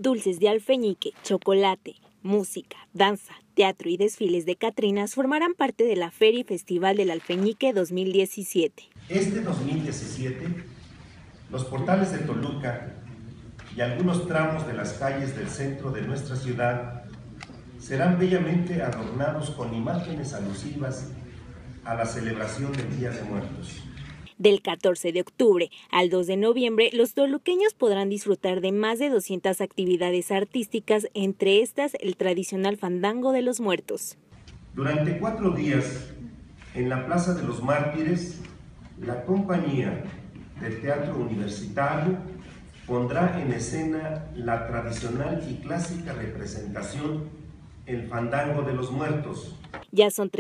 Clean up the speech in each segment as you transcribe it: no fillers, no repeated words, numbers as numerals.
Dulces de alfeñique, chocolate, música, danza, teatro y desfiles de catrinas formarán parte de la Feria y Festival del Alfeñique 2017. Este 2017, los portales de Toluca y algunos tramos de las calles del centro de nuestra ciudad serán bellamente adornados con imágenes alusivas a la celebración del Día de Muertos. Del 14 de octubre al 2 de noviembre, los toluqueños podrán disfrutar de más de 200 actividades artísticas, entre estas el tradicional fandango de los muertos. Durante 4 días, en la Plaza de los Mártires, la compañía del Teatro Universitario pondrá en escena la tradicional y clásica representación El Fandango de los Muertos. Ya son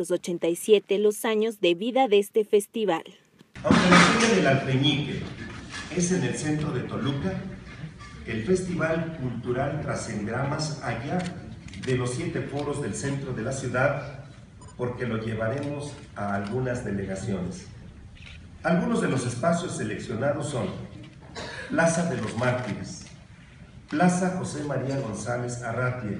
387 los años de vida de este festival. Aunque la Feria del Alfeñique es en el centro de Toluca, el Festival Cultural trascenderá más allá de los 7 foros del centro de la ciudad, porque lo llevaremos a algunas delegaciones. Algunos de los espacios seleccionados son Plaza de los Mártires, Plaza José María González Arratia,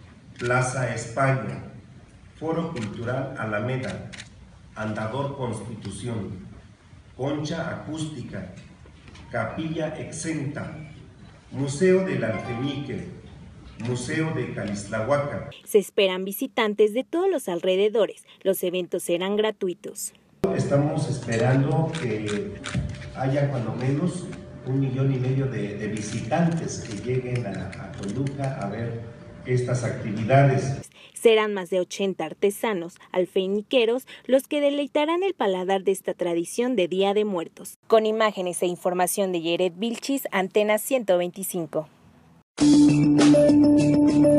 Plaza España, Foro Cultural Alameda, Andador Constitución, Concha Acústica, Capilla Exenta, Museo del Alfeñique, Museo de Calixtlahuaca. Se esperan visitantes de todos los alrededores. Los eventos serán gratuitos. Estamos esperando que haya cuando menos 1,5 millones de visitantes que lleguen a Toluca a ver estas actividades. Serán más de 80 artesanos alfeñiqueros los que deleitarán el paladar de esta tradición de Día de Muertos. Con imágenes e información de Yeret Vilchis, Antena 125.